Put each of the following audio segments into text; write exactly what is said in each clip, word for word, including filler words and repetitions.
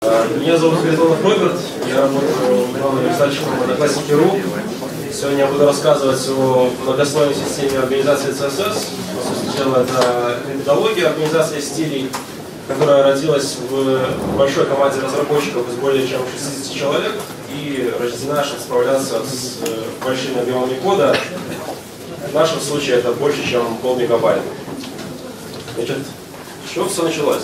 Меня зовут Харитонов Роберт, я работаю главным верстальщиком Одноклассники точка ру. Сегодня я буду рассказывать о многослойной системе организации си эс эс. По сути дела, это методология организации стилей, которая родилась в большой команде разработчиков из более чем шестидесяти человек и рождена, чтобы справляться с большими объемами кода. В нашем случае это больше, чем полмегабайта. Значит, с чего все началось?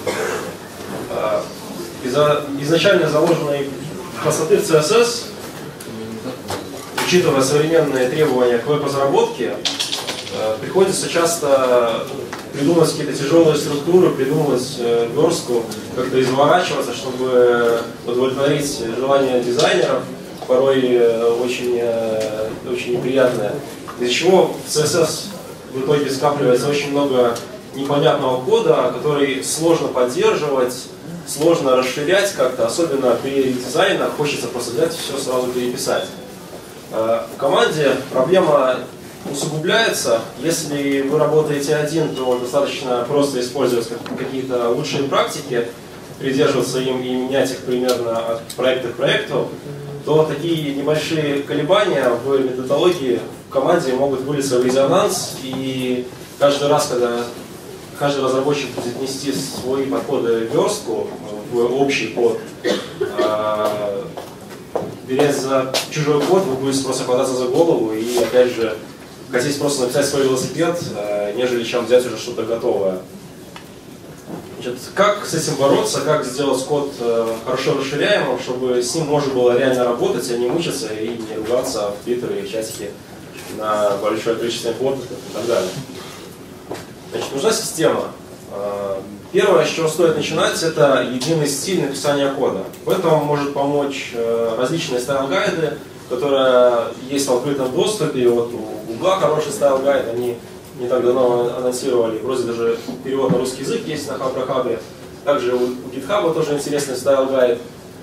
Из-за изначально заложенной простоты в си эс эс, учитывая современные требования к веб-разработке, приходится часто придумывать какие-то тяжелые структуры, придумывать верстку, как-то изворачиваться, чтобы удовлетворить желания дизайнеров, порой очень, очень неприятное. Из-за чего в си эс эс в итоге скапливается очень много непонятного кода, который сложно поддерживать, сложно расширять как-то, особенно при редизайнах, хочется просто взять и все сразу переписать. В команде проблема усугубляется. Если вы работаете один, то достаточно просто использовать какие-то лучшие практики, придерживаться им и менять их примерно от проекта к проекту, то такие небольшие колебания в методологии в команде могут вылиться в резонанс, и каждый раз, когда каждый разработчик будет нести свои подходы в верстку, в общий код, берясь за чужой код, вы будете просто хвататься за голову и, опять же, хотите просто написать свой велосипед, нежели чем взять уже что-то готовое. Значит, как с этим бороться, как сделать код хорошо расширяемым, чтобы с ним можно было реально работать, а не мучиться и не ругаться в твиттере и в чатике на большое количество инфотов и так далее. Значит, нужна система. Первое, с чего стоит начинать, это единый стиль написания кода. В этом может помочь различные стайл-гайды, которые есть в открытом доступе. Вот у Гугла хороший стайл-гайд, они не так давно анонсировали. Вроде даже перевод на русский язык есть на Хабра-Хабре. Также у GitHub тоже интересный стайл-гайд.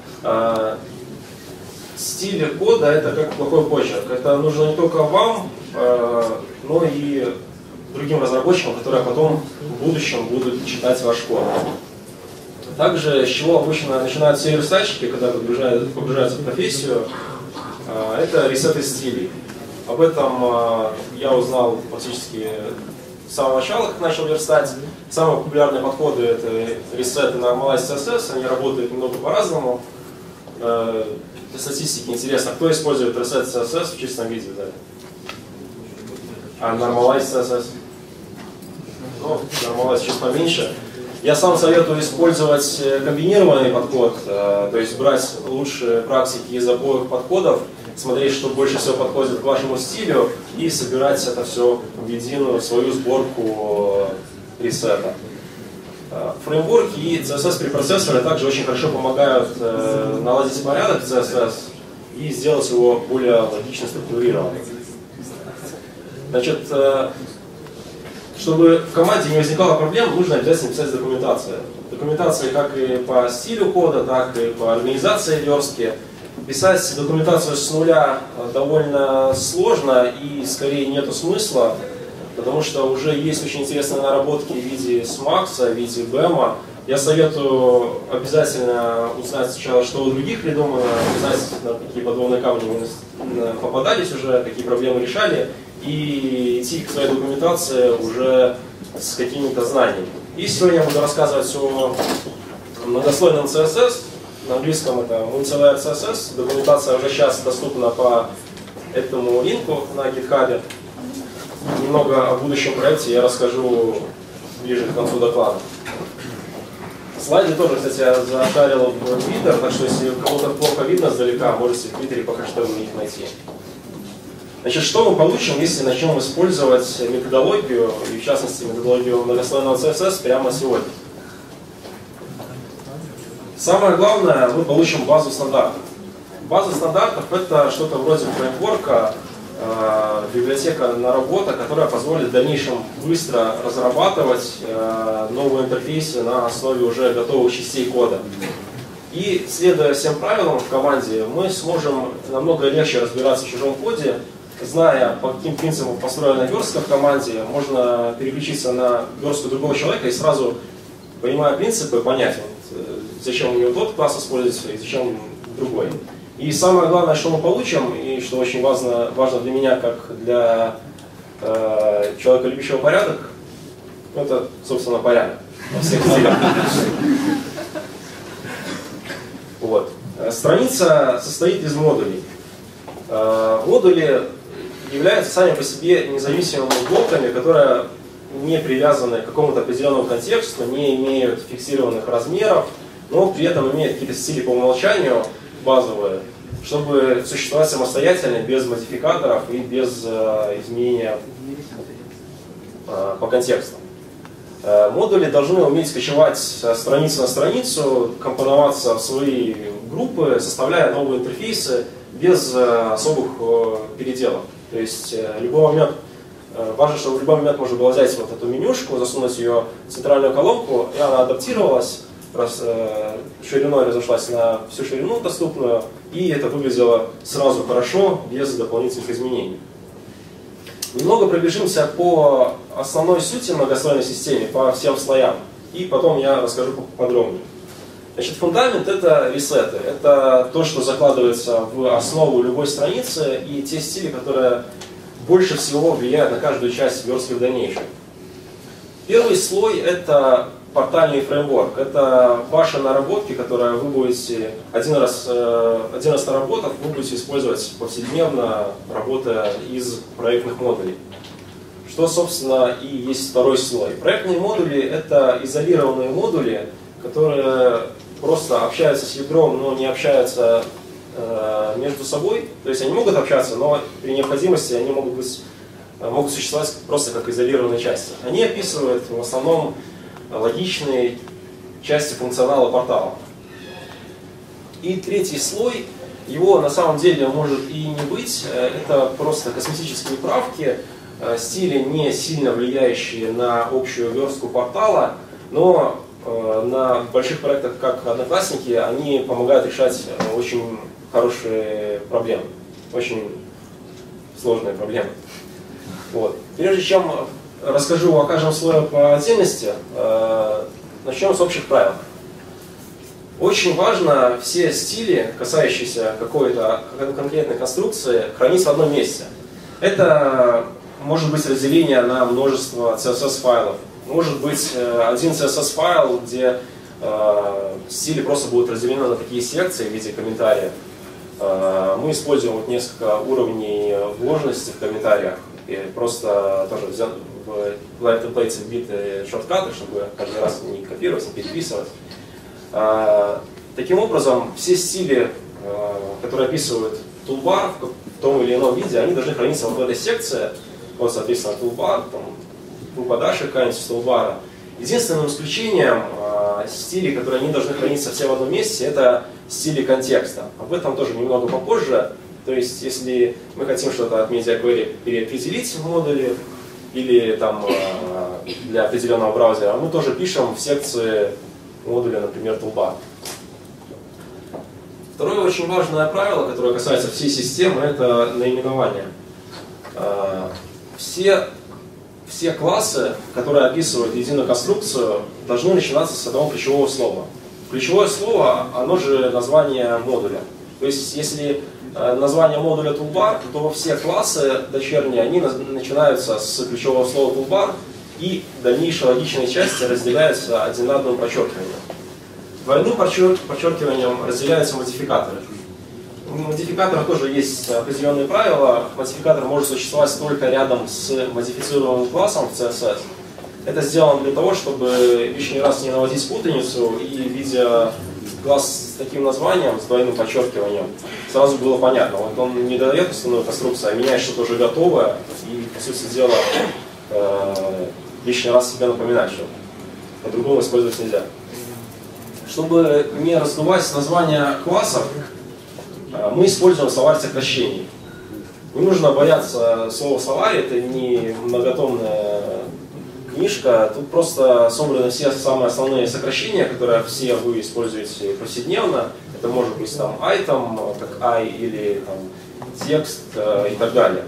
Стиль кода — это как плохой почерк. Это нужно не только вам, но и другим разработчикам, которые потом в будущем будут читать ваш код. Также, с чего обычно начинают все верстальщики, когда погружаются, погружаются в профессию, это ресеты стилей. Об этом я узнал практически с самого начала, как начал верстать. Самые популярные подходы — это ресеты на Normalize си эс эс, они работают немного по-разному. Для статистики интересно, кто использует ресет си эс эс в чистом виде, да? А Normalize си эс эс? Ну, Normalize чуть поменьше. Я сам советую использовать комбинированный подход, то есть брать лучшие практики из обоих подходов, смотреть, что больше всего подходит к вашему стилю, и собирать это все в единую свою сборку ресета. Фреймворки и си эс эс-препроцессоры также очень хорошо помогают наладить порядок в си эс эс и сделать его более логично структурированным. Значит, чтобы в команде не возникало проблем, нужно обязательно писать документацию. Документация как и по стилю кода, так и по организации верстки. Писать документацию с нуля довольно сложно и скорее нету смысла, потому что уже есть очень интересные наработки в виде смакса, в виде бэма. Я советую обязательно узнать сначала, что у других придумано, узнать, на какие подводные камни вы попадались уже, какие проблемы решали, и идти к своей документации уже с какими-то знаниями. И сегодня я буду рассказывать о многослойном си эс эс. На английском это Multilayer си эс эс. Документация уже сейчас доступна по этому линку на GitHub. Немного о будущем проекте я расскажу ближе к концу доклада. Слайды тоже, кстати, я зашарил в Twitter, так что если кому-то плохо видно сдалека, можете в Твиттере по хэштегу их найти. Значит, что мы получим, если начнем использовать методологию, и в частности методологию многослойного си эс эс прямо сегодня? Самое главное, мы получим базу стандартов. База стандартов — это что-то вроде фреймворка, э, библиотека наработок, которая позволит в дальнейшем быстро разрабатывать э, новые интерфейсы на основе уже готовых частей кода. И следуя всем правилам в команде, мы сможем намного легче разбираться в чужом коде. Зная, по каким принципам построена верстка в команде, можно переключиться на верстку другого человека и сразу, понимая принципы, понять, зачем у него тот класс используется и зачем другой. И самое главное, что мы получим, и что очень важно, важно для меня, как для э, человека, любящего порядок, это, собственно, порядок во всех стилях. Вот. Страница состоит из модулей. Э, модули являются сами по себе независимыми блоками, которые не привязаны к какому-то определенному контексту, не имеют фиксированных размеров, но при этом имеют какие-то стили по умолчанию базовые, чтобы существовать самостоятельно, без модификаторов и без э, изменения э, по контексту. Э, модули должны уметь кочевать с страницы на страницу, компоноваться в свои группы, составляя новые интерфейсы без э, особых э, переделов. То есть э, любой момент, э, важно, чтобы в любой момент можно было взять вот эту менюшку, засунуть ее в центральную колонку, и она адаптировалась, раз, э, шириной разошлась на всю ширину доступную, и это выглядело сразу хорошо, без дополнительных изменений. Немного пробежимся по основной сути многослойной системы, по всем слоям, и потом я расскажу подробнее. Значит, фундамент — это ресеты, это то, что закладывается в основу любой страницы, и те стили, которые больше всего влияют на каждую часть верстки в дальнейшем. Первый слой — это портальный фреймворк. Это ваши наработки, которые вы будете, один раз, один раз наработав, вы будете использовать повседневно, работая из проектных модулей. Что, собственно, и есть второй слой. Проектные модули — это изолированные модули, которые просто общаются с ядром, но не общаются э, между собой. То есть они могут общаться, но при необходимости они могут, быть, могут существовать просто как изолированные части. Они описывают в основном логичные части функционала портала. И третий слой, его на самом деле может и не быть. Это просто косметические правки, стили, не сильно влияющие на общую верстку портала, но на больших проектах, как Одноклассники, они помогают решать очень хорошие проблемы, очень сложные проблемы. Вот. Прежде чем расскажу о каждом слое по отдельности, начнем с общих правил. Очень важно все стили, касающиеся какой-то конкретной конструкции, хранить в одном месте. Это может быть разделение на множество си эс эс-файлов. Может быть один си эс эс-файл, где э, стили просто будут разделены на такие секции в виде комментариев. Э, мы используем вот несколько уровней вложенности в комментариях. И просто тоже взял в Live Templates вбиты шорткаты, чтобы каждый раз не копировать, не переписывать. Э, таким образом, все стили, э, которые описывают toolbar в том или ином виде, они должны храниться вот в этой секции. Вот, соответственно, toolbar, там, группа даши какая-нибудь с toolbar. Единственным исключением э, стилей, которые не должны храниться все в одном месте, это стили контекста. Об этом тоже немного попозже. То есть, если мы хотим что-то от MediaQuery переопределить в модуле или там, э, для определенного браузера, мы тоже пишем в секции модуля, например, toolbar. Второе очень важное правило, которое касается всей системы, это наименование. Э, все Все классы, которые описывают единую конструкцию, должны начинаться с одного ключевого слова. Ключевое слово, оно же название модуля. То есть, если название модуля toolbar, то все классы дочерние, они начинаются с ключевого слова toolbar, и дальнейшие логичные части разделяются одинарным подчеркиванием. Двойным подчеркиванием разделяются модификаторы. В модификаторах тоже есть определенные правила. Модификатор может существовать только рядом с модифицируемым классом в си эс эс. Это сделано для того, чтобы лишний раз не наводить путаницу и, видя класс с таким названием, с двойным подчеркиванием, сразу было понятно. Вот он не дает основную конструкцию, а меняет что-то уже готовое, и, по сути дела, э, лишний раз себе напоминать, что по-другому использовать нельзя. Чтобы не раздувать названия классов, мы используем словарь сокращений. Не нужно бояться слова словарь, это не многотомная книжка, тут просто собраны все самые основные сокращения, которые все вы используете повседневно. Это может быть там item, как I, или там, текст э, и так далее.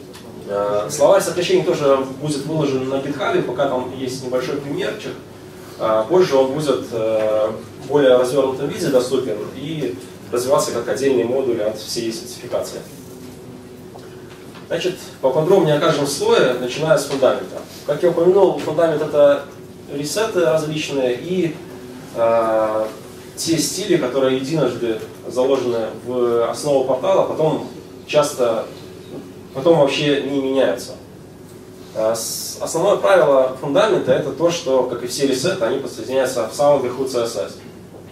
Э, словарь сокращений тоже будет выложен на GitHub, пока там есть небольшой примерчик. позже он будет в более развернутом виде доступен и развиваться как отдельный модуль от всей спецификации. Значит, поподробнее о каждом слое, начиная с фундамента. Как я упомянул, фундамент — это ресеты различные и э, те стили, которые единожды заложены в основу портала, потом часто, потом вообще не меняются. Основное правило фундамента — это то, что, как и все ресеты, они подсоединяются в самом верху си эс эс.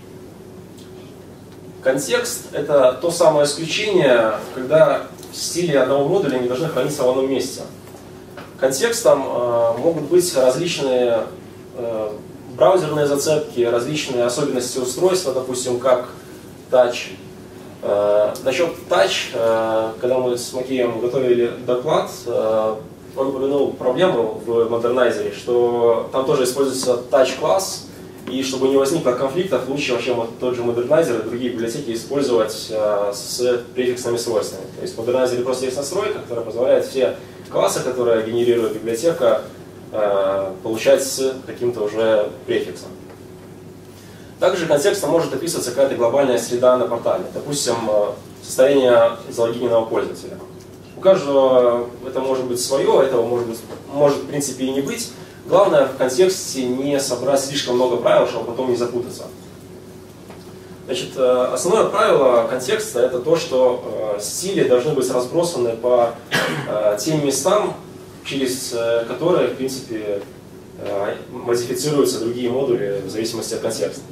Контекст — это то самое исключение, когда стили одного модуля не должны храниться в одном месте. Контекстом э, могут быть различные э, браузерные зацепки, различные особенности устройства, допустим, как Touch. Э, насчет Touch, э, когда мы с Макеем готовили доклад, э, он упомянул проблему в модернайзере, что там тоже используется Touch-класс, и чтобы не возникло конфликтов, лучше вообще вот тот же модернайзер и другие библиотеки использовать э, с префиксными свойствами. То есть в модернайзере просто есть настройка, которая позволяет все классы, которые генерирует библиотека, э, получать с каким-то уже префиксом. Также контекстом может описываться какая-то глобальная среда на портале, допустим, состояние залогиненного пользователя. У каждого это может быть свое, этого может, быть, может в принципе и не быть. Главное в контексте не собрать слишком много правил, чтобы потом не запутаться. Значит, основное правило контекста — это то, что стили должны быть разбросаны по тем местам, через которые, в принципе, модифицируются другие модули в зависимости от контекста.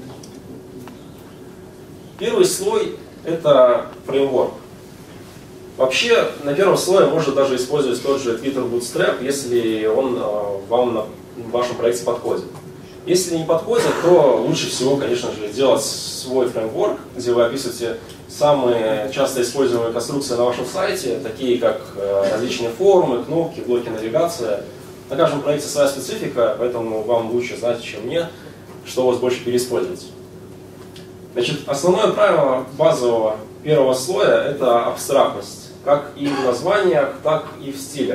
Первый слой — это фреймворк. Вообще, на первом слое можно даже использовать тот же Twitter Bootstrap, если он вам на в вашем проекте подходит. Если не подходит, то лучше всего, конечно же, делать свой фреймворк, где вы описываете самые часто используемые конструкции на вашем сайте, такие как различные формы, кнопки, блоки навигации. На каждом проекте своя специфика, поэтому вам лучше знать, чем мне, что у вас больше переиспользовать. Значит, основное правило базового первого слоя — это абстрактность, как и в названиях, так и в стилях.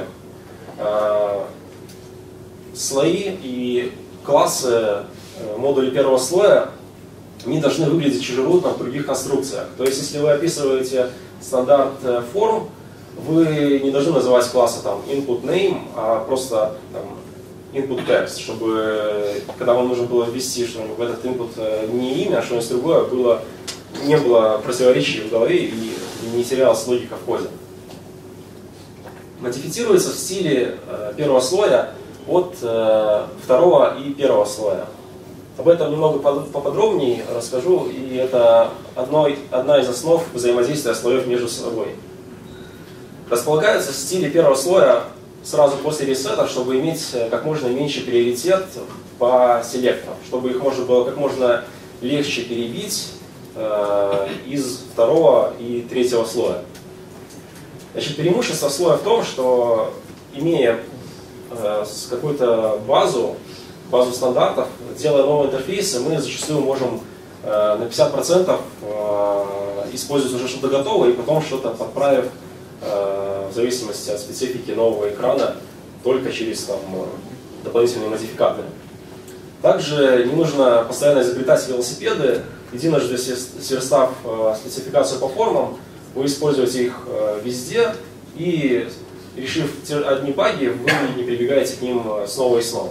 Слои и классы модулей первого слоя не должны выглядеть чужеродно в других конструкциях. То есть, если вы описываете стандарт форм, вы не должны называть классы там input name, а просто там, input text, чтобы когда вам нужно было ввести что-нибудь в этот input не имя, а что-нибудь другое, было, не было противоречий в голове и не терялась логика в коде. Модифицируется в стиле первого слоя от э, второго и первого слоя. Об этом немного поподробнее расскажу, и это одно, одна из основ взаимодействия слоев между собой. Располагается в стиле первого слоя сразу после ресета, чтобы иметь как можно меньше приоритет по селекторам, чтобы их можно было как можно легче перебить э, из второго и третьего слоя. Значит, преимущество слоя в том, что, имея с какую-то базу, базу стандартов, делая новые интерфейсы, мы зачастую можем э, на пятьдесят процентов э, использовать уже что-то готовое и потом что-то подправив э, в зависимости от специфики нового экрана только через там, дополнительные модификаторы. Также не нужно постоянно изобретать велосипеды. Единожды сверстав э, спецификацию по формам, вы используете их э, везде и, решив одни баги, вы не прибегаете к ним снова и снова.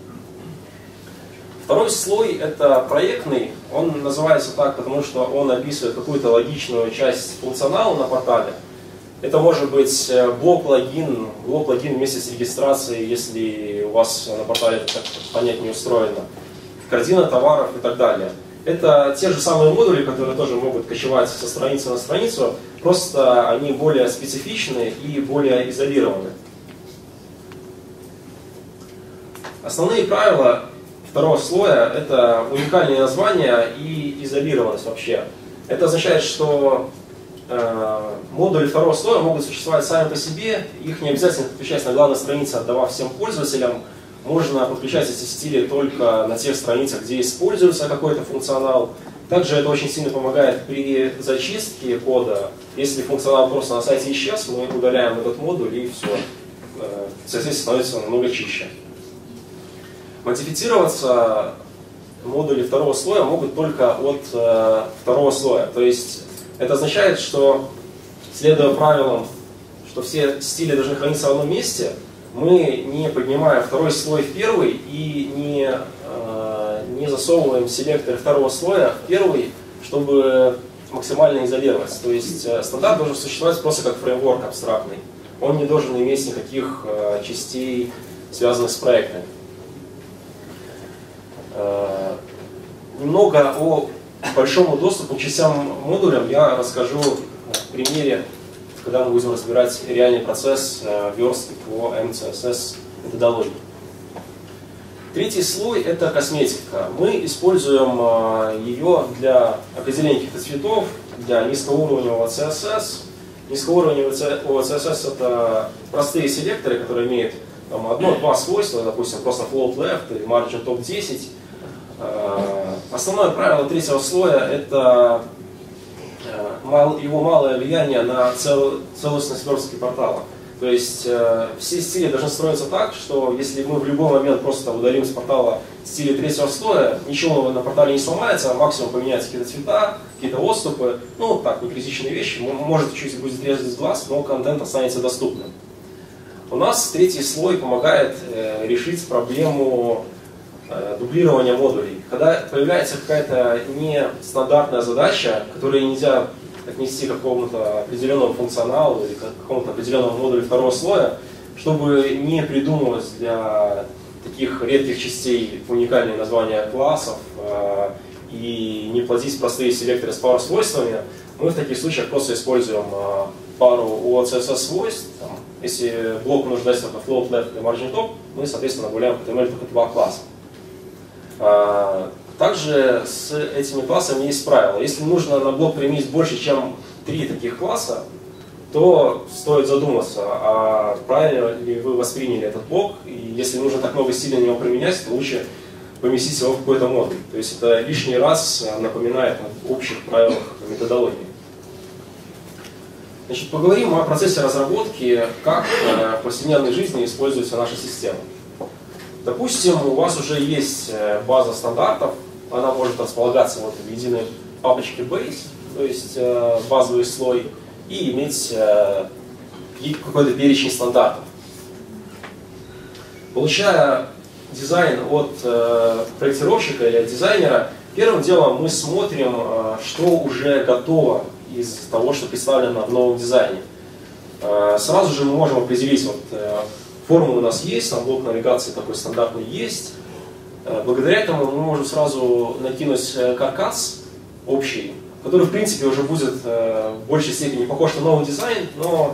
Второй слой — это проектный. Он называется так, потому что он описывает какую-то логичную часть функционала на портале. Это может быть блок-логин, блок-логин вместе с регистрацией, если у вас на портале это так понять не устроено, корзина товаров и так далее. Это те же самые модули, которые тоже могут кочевать со страницы на страницу, просто они более специфичны и более изолированы. Основные правила второго слоя — это уникальные названия и изолированность вообще. Это означает, что э, модули второго слоя могут существовать сами по себе, их не обязательно подключать на главной странице, отдавав всем пользователям. Можно подключать эти стили только на тех страницах, где используется какой-то функционал. Также это очень сильно помогает при зачистке кода. Если функционал просто на сайте исчез, мы удаляем этот модуль и все. Соответственно, становится намного чище. Модифицироваться модули второго слоя могут только от э, второго слоя. То есть это означает, что, следуя правилам, что все стили должны храниться в одном месте, мы не поднимаем второй слой в первый и не, э, не засовываем селекторы второго слоя в первый, чтобы максимально изолировать. То есть э, стандарт должен существовать просто как фреймворк абстрактный. Он не должен иметь никаких э, частей, связанных с проектами. Э, немного о большому доступу к частям модулям я расскажу в примере, когда мы будем разбирать реальный процесс э, верстки по эм си эс эс методологии. Третий слой — это косметика. Мы используем э, ее для определения каких-то цветов, для низкоуровневого си эс эс. Низкоуровневый си эс эс — это простые селекторы, которые имеют одно-два свойства, допустим, просто float left или margin top десять. Э, основное правило третьего слоя — это его малое влияние на цел, целостность верстки портала. То есть э, все стили должны строиться так, что если мы в любой момент просто удалим с портала стили третьего слоя, ничего на портале не сломается, а максимум поменяются какие-то цвета, какие-то отступы, ну так, не критичные вещи, может чуть будет резать глаз, но контент останется доступным. У нас третий слой помогает э, решить проблему э, дублирования модулей. Когда появляется какая-то нестандартная задача, которую нельзя отнести к какому-то определенному функционалу или к какому-то определенному модулю второго слоя, чтобы не придумывать для таких редких частей уникальные названия классов э, и не плодить простые селекторы с пару свойствами, мы в таких случаях просто используем э, пару о си эс эс свойств. Там, если блок нуждается только float left и margin top, мы, соответственно, добавляем в эйч ти эм эль только два класса. Э, Также с этими классами есть правило. Если нужно на блок применить больше, чем три таких класса, то стоит задуматься, а правильно ли вы восприняли этот блок. И если нужно так много стилей на него применять, то лучше поместить его в какой-то модуль. То есть это лишний раз напоминает об общих правилах методологии. Значит, поговорим о процессе разработки, как в повседневной жизни используется наша система. Допустим, у вас уже есть база стандартов. Она может располагаться вот в единой папочке Base, то есть э, базовый слой, и иметь э, какой-то перечень стандартов. Получая дизайн от э, проектировщика или от дизайнера, первым делом мы смотрим, э, что уже готово из того, что представлено в новом дизайне. Э, сразу же мы можем определить, вот, э, форма у нас есть, там блок навигации такой стандартный есть. Благодаря этому мы можем сразу накинуть каркас общий, который в принципе уже будет в большей степени похож на новый дизайн, но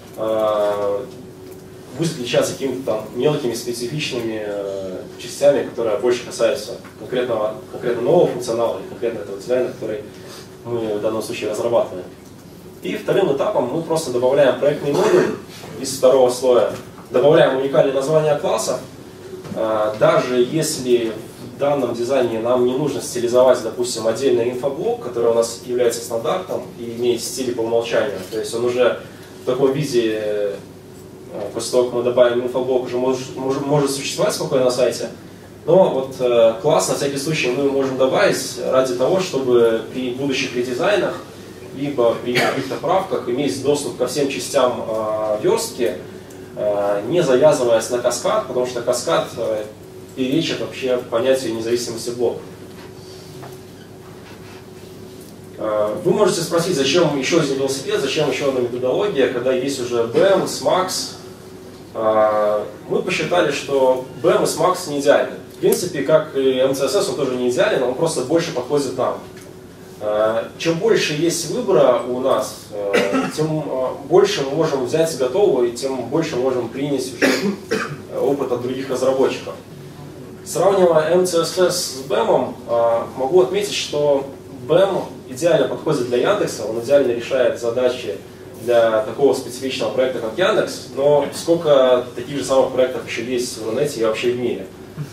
будет отличаться какими-то там мелкими специфичными частями, которые больше касаются конкретного, конкретно нового функционала или конкретно этого дизайна, который мы в данном случае разрабатываем. И вторым этапом мы просто добавляем проектный модуль из второго слоя, добавляем уникальные названия классов. Даже если в данном дизайне нам не нужно стилизовать, допустим, отдельный инфоблок, который у нас является стандартом и имеет стили по умолчанию, то есть он уже в таком виде, после того, как мы добавим инфоблок, уже может, может, может существовать спокойно на сайте. Но вот класс на всякий случай мы можем добавить ради того, чтобы при будущих редизайнах, либо при каких-то правках иметь доступ ко всем частям верстки, не завязываясь на каскад, потому что каскад перечит вообще понятию независимости блока. Вы можете спросить, зачем еще один велосипед, зачем еще одна методология, когда есть уже би эм, смакс. Мы посчитали, что би эм и смакс не идеальны. В принципе, как и эм си эс эс, он тоже не идеален, он просто больше подходит нам. Чем больше есть выбора у нас, тем больше мы можем взять готового, и тем больше можем принять уже опыт от других разработчиков. Сравнивая эм си эс эс с би эм, могу отметить, что би эм идеально подходит для Яндекса, он идеально решает задачи для такого специфичного проекта, как Яндекс, но сколько таких же самых проектов еще есть в интернете и вообще в мире.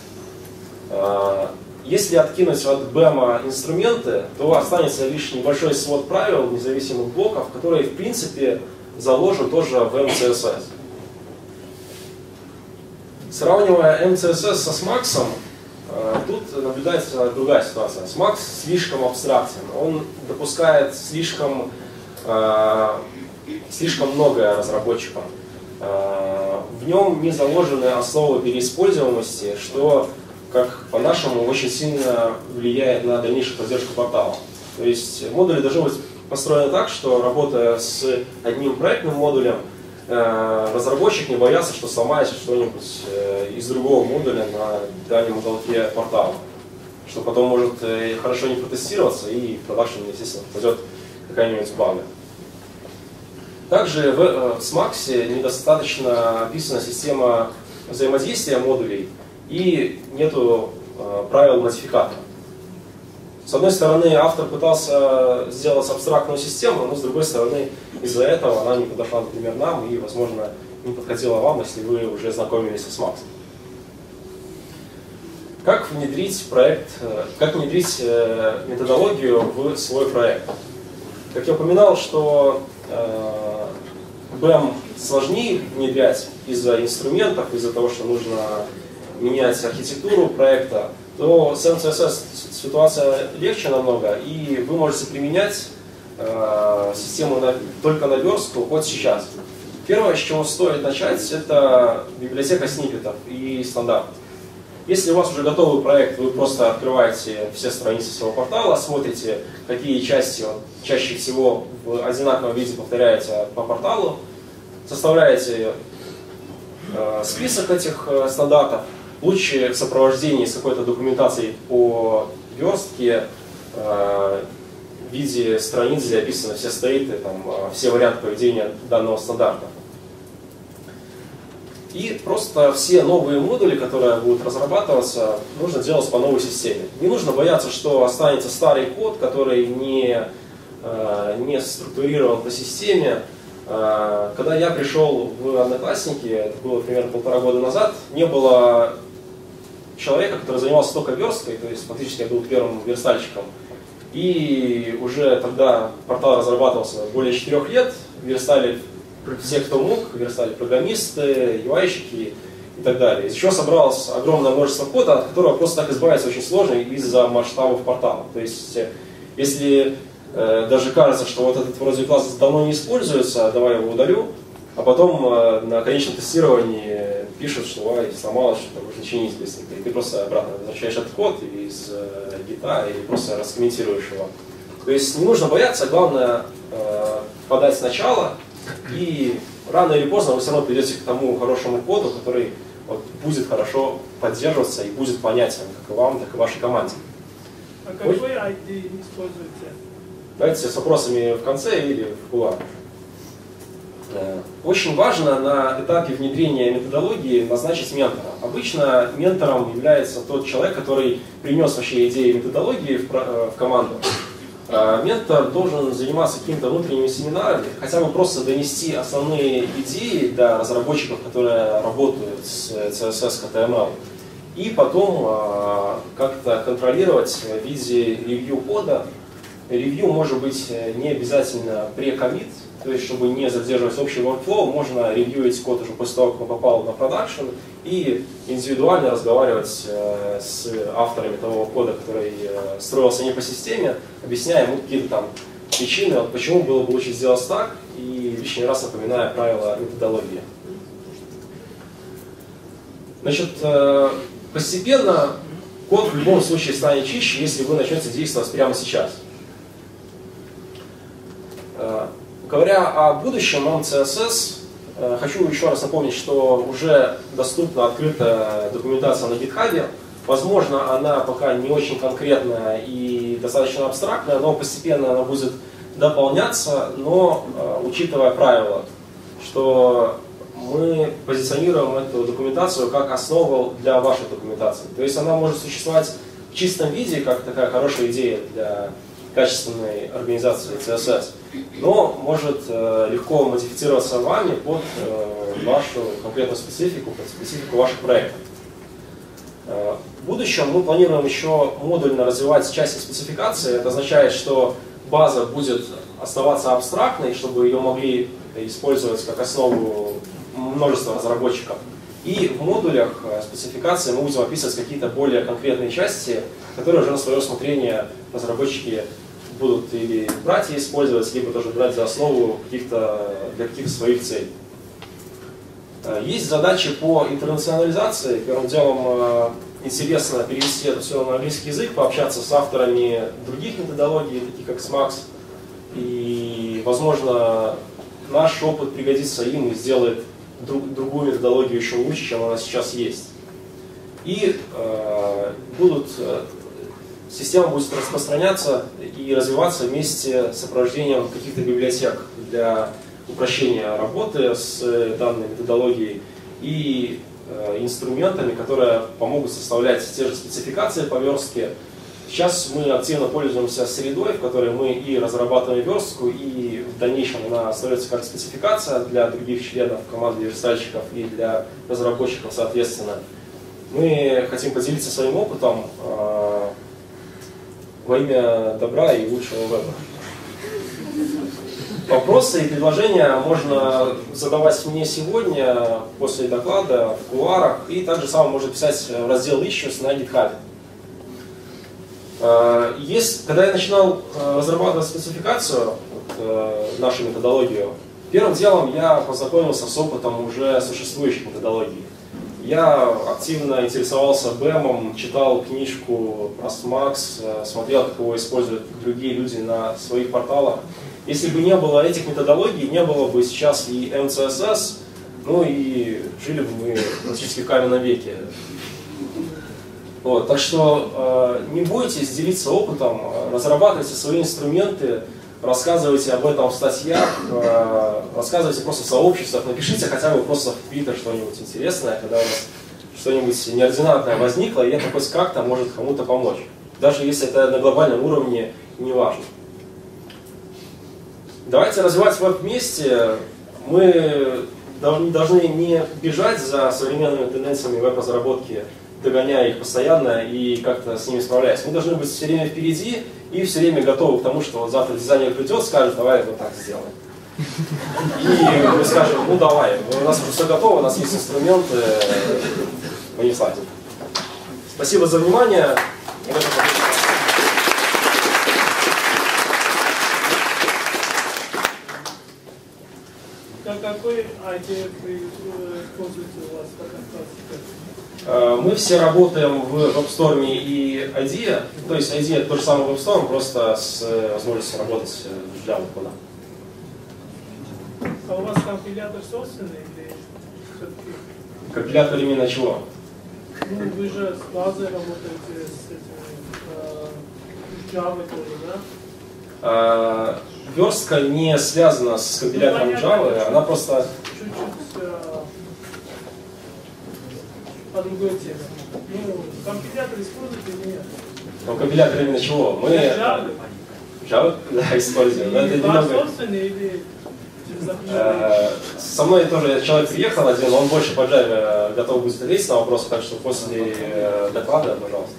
Если откинуть от би эм инструменты, то останется лишь небольшой свод правил независимых блоков, который в принципе заложен тоже в эм си эс эс. Сравнивая эм си эс эс со смаксом, тут наблюдается другая ситуация. Смакс слишком абстрактен, он допускает слишком, э, слишком многое разработчикам. Э, в нем не заложены основы переиспользуемости, что, как по-нашему, очень сильно влияет на дальнейшую поддержку портала. То есть модули должны быть построены так, что, работая с одним проектным модулем, разработчик не боялся, что сломается что-нибудь из другого модуля на дальнем уголке портала, что потом может хорошо не протестироваться и в продакшн, естественно, попадет какая-нибудь бага. Также в смакс недостаточно описана система взаимодействия модулей и нету правил нотификатора. С одной стороны, автор пытался сделать абстрактную систему, но с другой стороны, из-за этого она не подошла, например, нам и, возможно, не подходила вам, если вы уже знакомились с смакс. Как внедрить проект, как внедрить методологию в свой проект? Как я упоминал, что би и эм сложнее внедрять из-за инструментов, из-за того, что нужно менять архитектуру проекта, то с эм си эс эс ситуация легче намного, и вы можете применять э, систему на, только на верстку хоть сейчас. Первое, с чего стоит начать, это библиотека сниппетов и стандартов. Если у вас уже готовый проект, вы просто открываете все страницы своего портала, смотрите, какие части вот, чаще всего в одинаковом виде повторяете по порталу, составляете э, список этих э, стандартов, лучше в сопровождении с какой-то документацией по верстке, э, в виде страниц, где описаны все стейты, там, все варианты поведения данного стандарта. И просто все новые модули, которые будут разрабатываться, нужно делать по новой системе. Не нужно бояться, что останется старый код, который не, э, не структурирован по системе. Э, когда я пришел в Одноклассники, это было примерно полтора года назад, не было человека, который занимался только версткой, то есть фактически я был первым верстальщиком. И уже тогда портал разрабатывался более четырех лет, верстали все, кто мог, верстали программисты, ю ай-щики и так далее. Из чего собралось огромное множество кода, от которого просто так избавиться очень сложно из-за масштабов портала. То есть, если э, даже кажется, что вот этот вроде класс давно не используется, давай его удалю, а потом э, на конечном тестировании пишут, что ай, сломалось, что нужно чинить быстренько. И ты просто обратно возвращаешь этот код из э, гита или просто раскомментируешь его. То есть не нужно бояться, главное э, подать сначала, и рано или поздно вы все равно придете к тому хорошему коду, который вот, будет хорошо поддерживаться и будет понятен как и вам, так и вашей команде. А какой ай ди используете? Давайте с вопросами в конце или в кулуарах. Очень важно на этапе внедрения методологии назначить ментора. Обычно ментором является тот человек, который принес вообще идеи методологии в, в команду. Ментор должен заниматься какими-то внутренними семинарами, хотя бы просто донести основные идеи для разработчиков, которые работают с си эс эс, эйч ти эм эл, и потом как-то контролировать в виде ревью кода. Ревью может быть не обязательно pre-commit, то есть, чтобы не задерживать общий workflow, можно ревьюить код уже после того, как он попал на продакшн, и индивидуально разговаривать э, с авторами того кода, который э, строился не по системе, объясняя ему какие-то там причины, вот, почему было бы лучше сделать так, и лишний раз напоминая правила методологии. Значит, э, постепенно код в любом случае станет чище, если вы начнете действовать прямо сейчас. Э, Говоря о будущем эм си эс эс, хочу еще раз напомнить, что уже доступна открытая документация на GitHub. Возможно, она пока не очень конкретная и достаточно абстрактная, но постепенно она будет дополняться, но учитывая правила, что мы позиционируем эту документацию как основу для вашей документации. То есть она может существовать в чистом виде, как такая хорошая идея для качественной организации си эс эс, но может э, легко модифицироваться вами под э, вашу конкретную специфику, под специфику ваших проектов. Э, в будущем мы планируем еще модульно развивать части спецификации. Это означает, что база будет оставаться абстрактной, чтобы ее могли использовать как основу множество разработчиков. И в модулях спецификации мы будем описывать какие-то более конкретные части, которые уже на свое усмотрение разработчики будут или брать и использовать, либо тоже брать за основу каких-то, для каких-то своих целей. Есть задачи по интернационализации. Первым делом интересно перевести это все на английский язык, пообщаться с авторами других методологий, таких как смакс. И, возможно, наш опыт пригодится им и сделает друг, другую методологию еще лучше, чем она сейчас есть. И э, будут, система будет распространяться и развиваться вместе с сопровождением каких-то библиотек для упрощения работы с данной методологией и э, инструментами, которые помогут составлять те же спецификации по верстке. Сейчас мы активно пользуемся средой, в которой мы и разрабатываем верстку, и в дальнейшем она остается как спецификация для других членов команды верстальщиков и для разработчиков соответственно. Мы хотим поделиться своим опытом э, во имя добра и лучшего веба. Вопросы и предложения можно задавать мне сегодня, после доклада, в кулуарах, и также самое можно писать в раздел Issues на GitHub. Есть, когда я начинал разрабатывать спецификацию, вот, нашу методологию, первым делом я познакомился с опытом уже существующих методологий. Я активно интересовался бэмом, читал книжку про смакс, смотрел, как его используют другие люди на своих порталах. Если бы не было этих методологий, не было бы сейчас и эм си эс эс, ну и жили бы мы практически в каменном веке. Вот, так что э, не бойтесь делиться опытом, разрабатывайте свои инструменты, рассказывайте об этом в статьях, э, рассказывайте просто в сообществах, напишите хотя бы просто в Twitter что-нибудь интересное, когда у вас что-нибудь неординарное возникло, и это хоть как-то может кому-то помочь. Даже если это на глобальном уровне, не важно. Давайте развивать веб вместе. Мы должны не бежать за современными тенденциями веб-разработки, догоняя их постоянно и как-то с ними справляясь. Мы должны быть все время впереди и все время готовы к тому, что вот завтра дизайнер придет, скажет, давай вот так сделаем. И мы скажем, ну давай, у нас уже все готово, у нас есть инструменты, мы не сладим. Спасибо за внимание. Какой ай ди вы используете у вас в практике? Мы все работаем в WebStorm и ай ди и, то есть ай ди и это тот же самый WebStorm, просто с возможностью работать в Java кода. А у вас компилятор собственный или все-таки? Компилятор именно чего? Ну, вы же с базой работаете, с этими, э, Java тоже, да? А, верстка не связана с компилятором ну, Java, она просто... Чуть-чуть э, по другой теме. Ну, компилятор используете или нет? Но компилятор именно чего? Мы... Java? Java? Да, используем. Но это ваш немного... собственный или через а, со мной тоже человек приехал один, он больше по Java готов будет ответить на вопросы, так что после доклада, пожалуйста.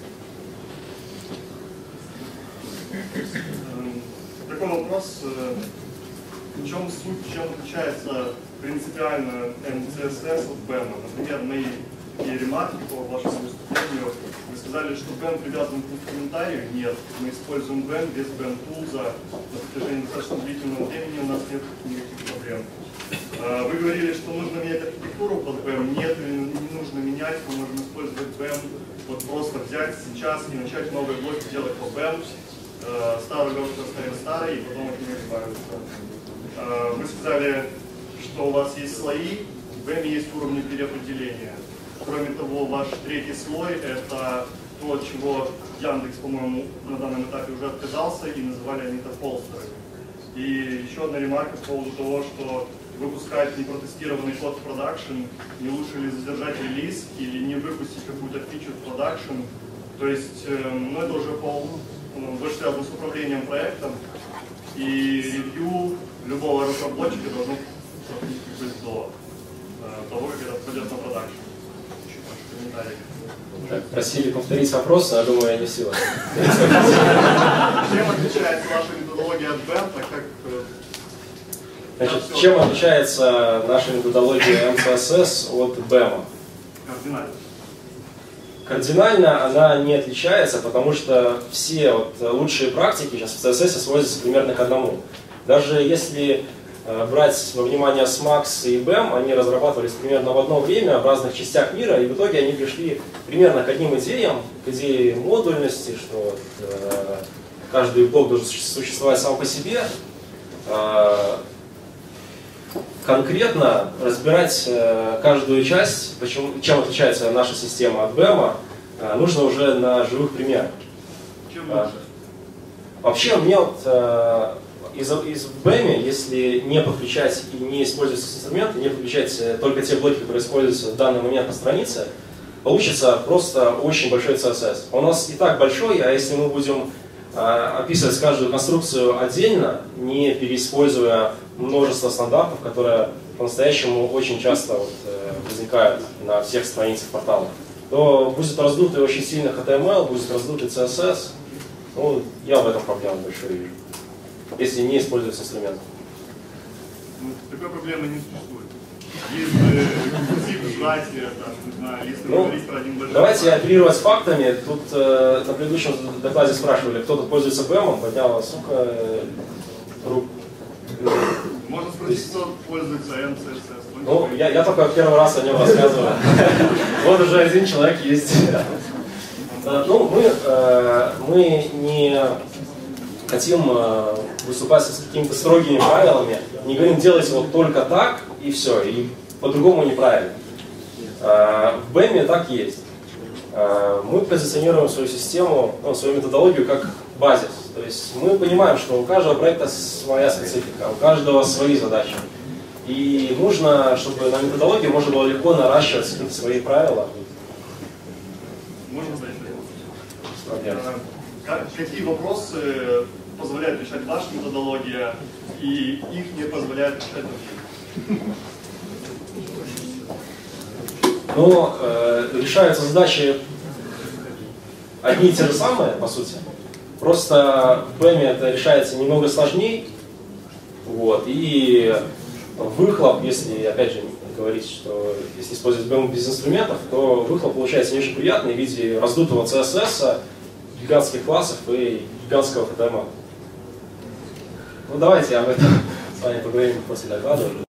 Такой вопрос. В чем суть, чем отличается принципиально эм си эс эс от бэма? Например, мои такие ремарки по вашему выступлению. Вы сказали, что бэм привязан к инструментарию. Нет, мы используем бэм без бэм-тулза. На протяжении достаточно длительного времени у нас нет никаких проблем. Вы говорили, что нужно менять архитектуру под бэм. Нет, не нужно менять, мы можем использовать бэм. Вот просто взять сейчас и начать новый блок делать по бэм. Старую верстку оставим старой, и потом от нее избавиться. Вы сказали, что у вас есть слои, в бэме есть уровни переопределения. Кроме того, ваш третий слой — это то, от чего Яндекс, по-моему, на данном этапе уже отказался, и называли они это фолстерами. И еще одна ремарка по поводу того, что выпускать непротестированный код в продакшн, не лучше ли задержать релиз или не выпустить какую-то фичу в продакшн. То есть, ну это уже пол... больше связано с управлением проектом, и ревью любого разработчика должно быть до э, того, как это пойдет на продакшн. Комментарий. Так, просили повторить вопрос, а я думаю, я не в силах. Чем отличается ваша методология от бэм, так как... Значит, чем отличается наша методология эм си эс эс от бэма? Кардинально. Кардинально она не отличается, потому что все вот лучшие практики сейчас в си эс эс сводятся примерно к одному. Даже если э, брать во внимание смакс и бэм, они разрабатывались примерно в одно время в разных частях мира, и в итоге они пришли примерно к одним идеям, к идее модульности, что вот, э, каждый блок должен существовать сам по себе. Э, конкретно разбирать э, каждую часть, почему, чем отличается наша система от бэма, э, нужно уже на живых примерах. Чем лучше? Вообще, мне вот э, из, из бэме, если не подключать и не использовать инструменты, не подключать э, только те блоки, которые используются в данный момент на странице, получится просто очень большой си эс эс. Он у нас и так большой, а если мы будем э, описывать каждую конструкцию отдельно, не переиспользуя множество стандартов, которые по-настоящему очень часто вот, э, возникают на всех страницах портала, то будет раздутый очень сильно эйч ти эм эл, будет раздутый си эс эс. Ну, я в этом проблему большую вижу, если не используется инструмент. Ну, такой проблемы не существует. Если эксклюзив ждать, не знаю, если ну, говорить про один большой... Давайте оперировать фактами. Тут э, на предыдущем докладе спрашивали, кто-то пользуется бэмом, подняла, сука, э, руку. Можно спросить, кто пользуется эм си эс эс. Ну, я, я только первый раз о нем рассказываю. Вот уже один человек есть. Ну, мы, мы не хотим выступать с какими-то строгими правилами, не говорим, делайте вот только так и все, и по-другому неправильно. В бэме так есть. Мы позиционируем свою систему, ну, свою методологию как базис. То есть мы понимаем, что у каждого проекта своя специфика, у каждого свои задачи. И нужно, чтобы на методологии можно было легко наращивать какие-то свои правила. Можно задать Проблем. Как, какие вопросы позволяет решать ваша методология и их не позволяет решать другие? Ну, э, решаются задачи одни и те же самые, по сути. Просто в бэме это решается немного сложнее. Вот, и выхлоп, если, опять же, говорить, что если использовать бэм без инструментов, то выхлоп получается не очень приятный в виде раздутого си эс эс, гигантских классов и гигантского эйч ти эм эл. Ну давайте об этом с вами поговорим после доклада.